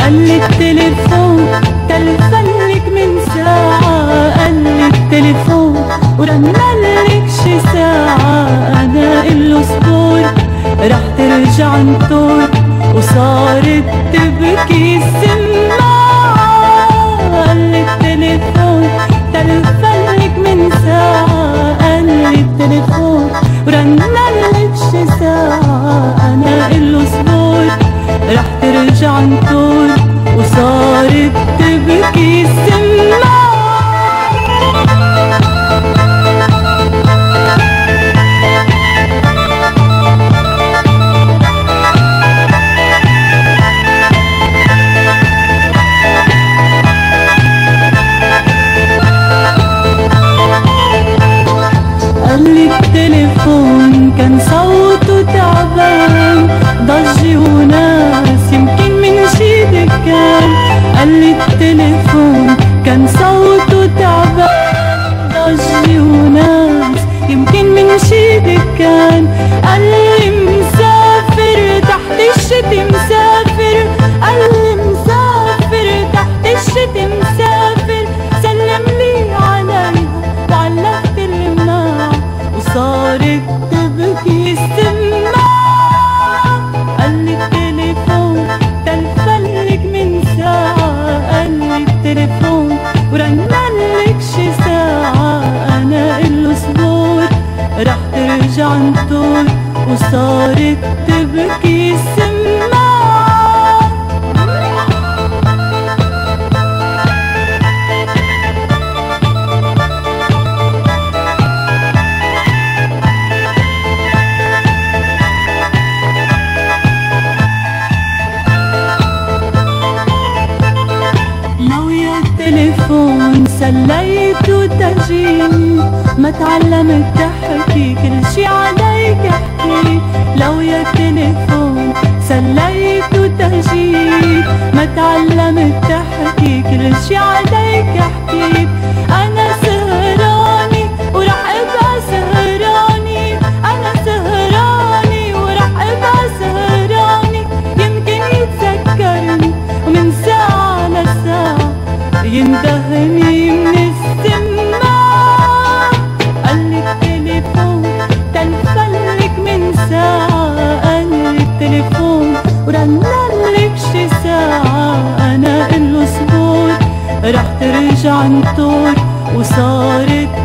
قالي التليفون تلفنلك من ساعة، قالي التليفون ورنلك شي ساعة. أنا قله صبور رح ترجع نطور، وصارت تبكي السماعة. قالي التليفون تلفنلك من ساعة، قالي التليفون ورنلك شي ساعة. أنا قله صبور رح ترجع نطور، وصارت تبكي السماعة. قالي التليفون كان صوته تعبان، ضجي وناس يمكن من شي دكان. قالي التليفون كان صوته تعبان، ضجي وناس يمكن من شي دكان. قالي مسافر تحت الشتي مسافر، قالي مسافر تحت الشتي مسافر. سلم لي عليها وعلقت الماع، وصارت تبكي السماعة. قالي التليفون تلفنلك من ساعة، قالي التليفون ورنلك شي ساعة. أنا قله صبور رح ترجع نطور، وصارت تبكي السماعة. التليفون سليته تجيني، ما تعلمت تحكي كل شي عليك احكي. لو يا تليفون سليته تجيني، ما تعلمت تحكي كل شي عليك احكي. انا سهراني ورح ابقى سهراني، انا سهراني ورح ابقى سهراني. يمكن يتذكرني ومن ساعة لساعة يندهني من السماعة. قالي التليفون تلفنلك من ساعة، قالي التليفون ورنلك شي ساعة. أنا قله صبور رح ترجع نطور، وصارت